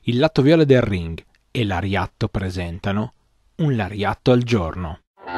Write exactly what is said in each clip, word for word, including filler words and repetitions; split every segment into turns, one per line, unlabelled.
Il lato viola del ring e l'Ariatto presentano un Lariatto al giorno.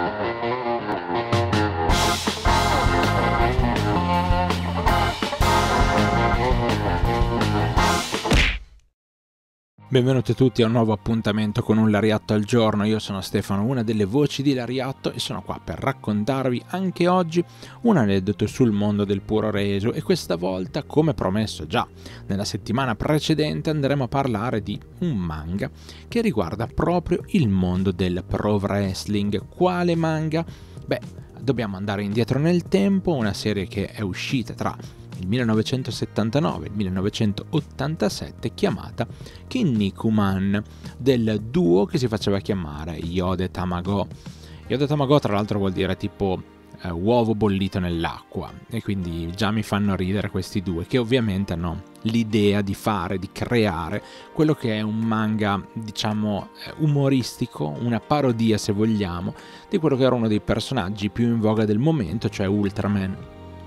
Benvenuti tutti a un nuovo appuntamento con un Lariatto al giorno. Io sono Stefano, una delle voci di Lariatto, e sono qua per raccontarvi anche oggi un aneddoto sul mondo del puro reso, e questa volta, come promesso già nella settimana precedente, andremo a parlare di un manga che riguarda proprio il mondo del pro wrestling. Quale manga? Beh, dobbiamo andare indietro nel tempo, una serie che è uscita tra il millenovecentosettantanove e il millenovecentottantasette, chiamata Kinnikuman, del duo che si faceva chiamare Yode Tamago. Yode Tamago tra l'altro vuol dire tipo eh, uovo bollito nell'acqua, e quindi già mi fanno ridere questi due, che ovviamente hanno l'idea di fare, di creare quello che è un manga, diciamo, umoristico, una parodia se vogliamo, di quello che era uno dei personaggi più in voga del momento, cioè Ultraman.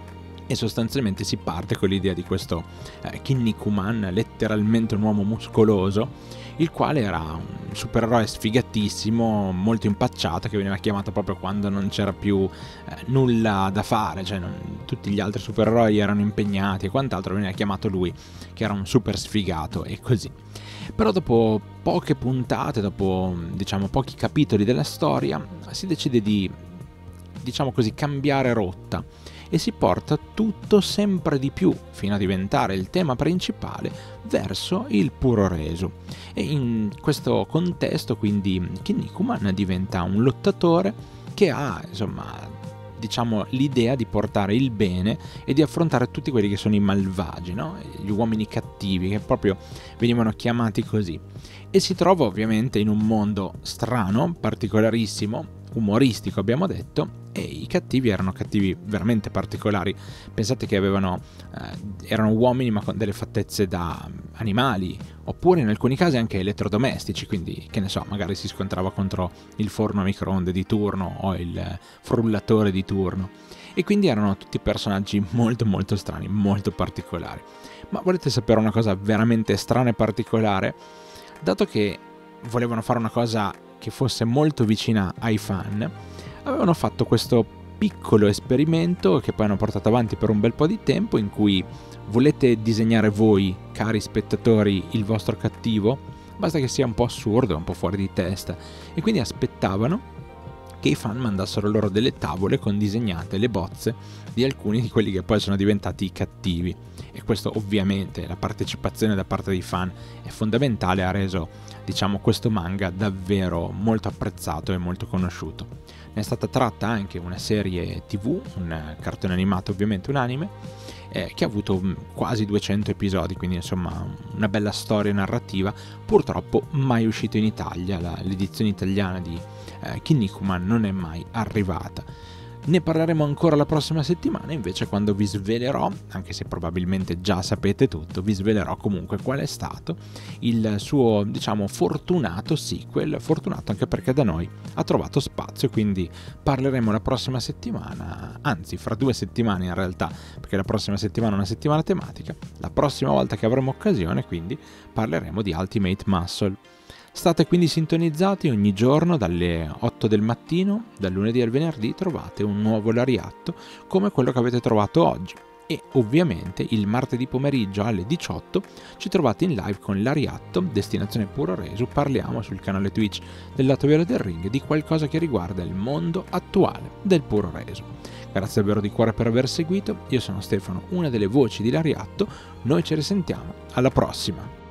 E sostanzialmente si parte con l'idea di questo eh, Kinnikuman, letteralmente un uomo muscoloso, il quale era un supereroe sfigatissimo, molto impacciato, che veniva chiamato proprio quando non c'era più eh, nulla da fare, cioè non, tutti gli altri supereroi erano impegnati e quant'altro, veniva chiamato lui, che era un super sfigato, e così. Però dopo poche puntate, dopo diciamo pochi capitoli della storia, si decide di, diciamo così, cambiare rotta, e si porta tutto sempre di più, fino a diventare il tema principale, verso il puro reso. E in questo contesto quindi Kinnikuman diventa un lottatore che ha, insomma, diciamo, l'idea di portare il bene e di affrontare tutti quelli che sono i malvagi, no? Gli uomini cattivi, che proprio venivano chiamati così. E si trova ovviamente in un mondo strano, particolarissimo, umoristico abbiamo detto, e i cattivi erano cattivi veramente particolari. Pensate che avevano eh, erano uomini ma con delle fattezze da animali, oppure in alcuni casi anche elettrodomestici, quindi che ne so, magari si scontrava contro il forno a microonde di turno o il frullatore di turno, e quindi erano tutti personaggi molto molto strani, molto particolari. Ma volete sapere una cosa veramente strana e particolare? Dato che volevano fare una cosa che fosse molto vicina ai fan, avevano fatto questo piccolo esperimento che poi hanno portato avanti per un bel po' di tempo, in cui volete disegnare voi, cari spettatori, il vostro cattivo, basta che sia un po' assurdo, un po' fuori di testa, e quindi aspettavano che i fan mandassero loro delle tavole con disegnate le bozze di alcuni di quelli che poi sono diventati i cattivi. E questo ovviamente, la partecipazione da parte dei fan è fondamentale, ha reso, diciamo, questo manga davvero molto apprezzato e molto conosciuto. Ne è stata tratta anche una serie tv, un cartone animato, ovviamente un anime, eh, che ha avuto quasi duecento episodi, quindi insomma una bella storia narrativa, purtroppo mai uscito in Italia. La, l'edizione italiana di eh, Kinnikuman non è mai arrivata. Ne parleremo ancora la prossima settimana, invece, quando vi svelerò, anche se probabilmente già sapete tutto, vi svelerò comunque qual è stato il suo, diciamo, fortunato sequel, fortunato anche perché da noi ha trovato spazio, quindi parleremo la prossima settimana, anzi fra due settimane in realtà, perché la prossima settimana è una settimana tematica, la prossima volta che avremo occasione quindi parleremo di Ultimate Muscle. State quindi sintonizzati, ogni giorno dalle otto del mattino, dal lunedì al venerdì, trovate un nuovo Lariatto come quello che avete trovato oggi. E ovviamente il martedì pomeriggio alle diciotto ci trovate in live con Lariatto, destinazione puro reso. Parliamo sul canale Twitch del lato viola del ring di qualcosa che riguarda il mondo attuale del puro reso. Grazie davvero di cuore per aver seguito, io sono Stefano, una delle voci di Lariatto, noi ci risentiamo alla prossima!